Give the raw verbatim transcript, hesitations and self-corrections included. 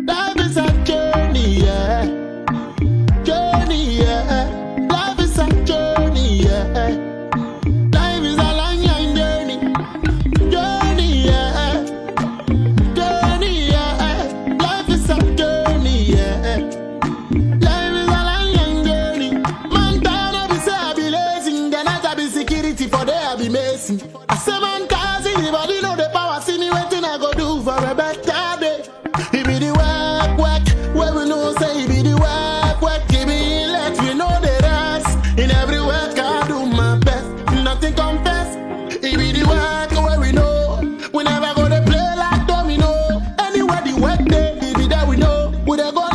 Life is a journey, yeah. Journey, yeah. Life is a journey, yeah. Life is a long, long journey. Journey, yeah. Journey, yeah. Life is a journey, yeah. Life is a long, long journey. Man, time I be say I be lazy. Then I be security for there I be messy. I say man, cause anybody know the power. See me waiting I go do for a better day. It be the work, work, where we know say it be the work, work, give me let we know the rest. In every work I do my best, nothing confess. It be the work where we know, we never gonna play like domino. Anywhere the work day, it be that we know, we dey go